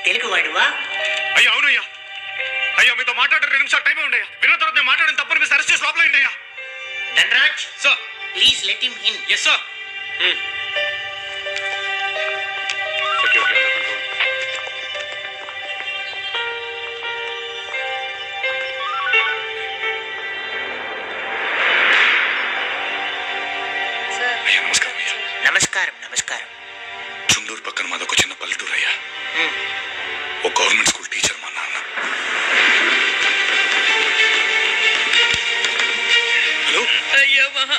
తెలుగు వాడువా? అయ్యా అవునయ్యా. అయ్యా మీతో మాట్లాడే 2 నిమిషాలు టైం ఉండయ్యా. విన్న తర్వాత నేను మాట్లాడిన తప్పని మీరు అరెస్ట్ చేసి లోపల అయ్యా. Dhanaraj sir, please let him in. Yes sir. నమస్కారం. నమస్కారం. చుండూరు పక్కన మాదొక చిన్న పల్లెటూరు అయ్యా. ఒక గవర్నమెంట్ స్కూల్ టీచర్ మా నాన్న. హలో అయ్యా మహా,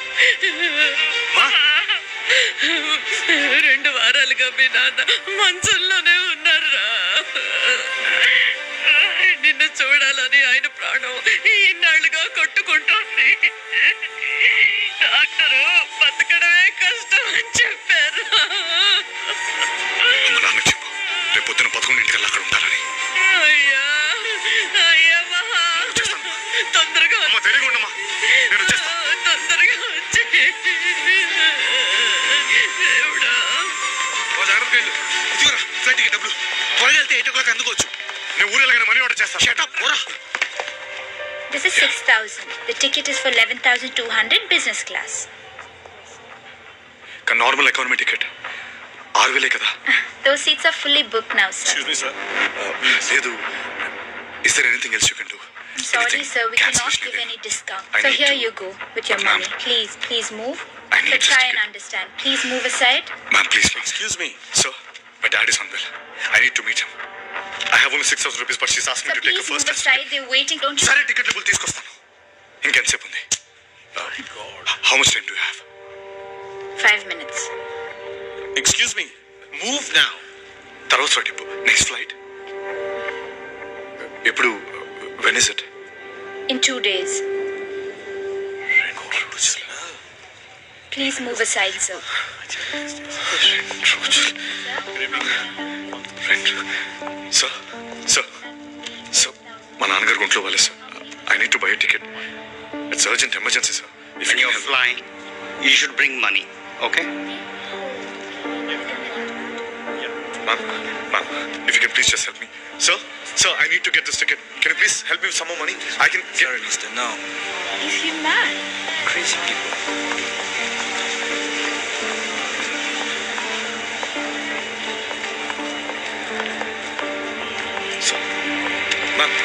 2 వారాలుగా మీ నాన్న మంచంలోనే ఉన్నారా? నిన్ను చూడాలని ఆయన ప్రాణం ఇన్నాళ్ళుగా కొట్టుకుంటుంది. డాక్టరు బతకడమే కష్టం అని చెప్పారు. మా నాన్న చెప్పు, రేపు పొద్దున 11 అక్కడ ఉంటారని. అయ్యా అయ్యా మహా, తొందరగా ధైర్యంగా ఉండమ్మా, నేను వచ్చేస్తాను. తొందరగా వచ్చి దేవుడా. ఇదిగోరా ఫ్లైట్ టికెట్ డబ్బులు. త్వరగా వెళ్తే 8 o'clock అందుకోవచ్చు. నేను ఊరు వెళ్ళగానే మనీ ఆర్డర్ చేస్తాను. షట్ అప్ పోరా. This is 6,000. The ticket is for 11,200 business class. కానీ నార్మల్ ఎకానమీ టికెట్ 6,000 కదా? Those seats are fully booked now, sir. Excuse me sir. లేదు. Is there anything else you can do? I'm sorry, sir. We cannot give any discount. So here you go with your money. Please move. So try and understand. Please move aside. Ma'am, please. Excuse me. Sir, my dad is unwell. I need to meet him. I have only 6,000 rupees, but she's asked me Sir, to take a please first move aside. They're waiting. Don't you? సరే ticket డబ్బులు తీసుకొస్తాను. ఇంకెంతసేపు ఉంది? How much time do you have? 5 minutes. Excuse me. Move now. తర్వాత tip. Next flight ఎప్పుడు? When is it? In 2 days. Please move aside, sir. Sir, మా నాన్నగారు గుంట్లో వాళ్ళే sir. I need to buy a ticket. It's urgent emergency, sir. When you're flying, you should bring money, okay? Ma'am, if you can please just help me. Sir, I need to get this ticket. Can you please help me with some more money? I can get... Sorry, mister, no. Is he mad? Crazy people. Ma'am,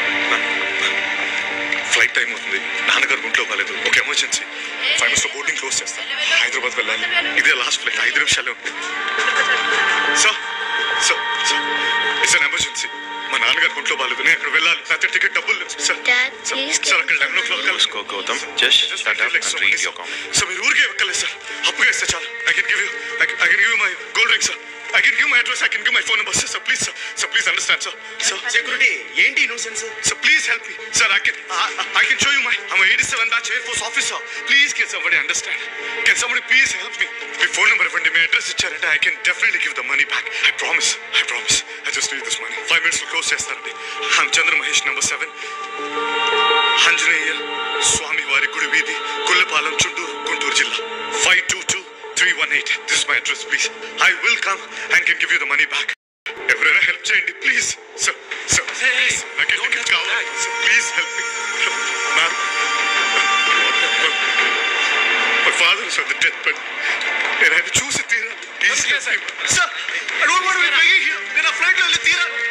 flight time అవుతుంది. నాన్నగారు గుంట్లో కాలేదు. ఒక emergency. 5 minutes boarding close చేస్తాను. హైదరాబాద్ వెళ్ళాలి. ఇదే last flight. 5 నిమిషాలే ఉంటుంది. Sir it's an emergency. మా నాన్నగారు గుంట్లో బాగాలేదు. నేను అక్కడ వెళ్ళాలి. నా టికెట్ డబ్బులు లేవు. సార్ అక్కడ 11 o'clock కలుసుకో. Gautam, just stand up and read your comment. Sir మీరు ఊరికే ఎక్కలేదు సార్. అప్పుగా ఇస్తే చాలు. I can give you my gold ring, sir. I can give my address. I can give my phone number, sir. Please, sir. Sir, please understand, sir. Sir, Security, ఏంటి nuisance? sir, please help me, sir. I can show you I'm a 87 batch Air Force officer. Please, can somebody understand? Can somebody please help me? My phone number ఇవ్వండి, మీ address ఇచ్చారంటే I can definitely give the money back. I promise. I just need this money. 5 minutes లో close చేస్తారండి. I'm Chandra Mahesh, number 7. Anjaneya స్వామి వారి గుడి వీధి, కొల్లపాలెం, చుండూరు, గుంటూరు జిల్లా. 522318. This is my address, please. I will come and can give you the money back. ఎవరైనా help చేయండి please. Sir, please. నాకు టికెట్ కావాలి. Please help me. Ma'am, my father is on the deathbed. నేను ఆయన చూసి తీరాలి. Please help me. Sir, I don't want to be begging here. నేను ఆ ఫ్లైట్లో వెళ్ళి తీరాలి.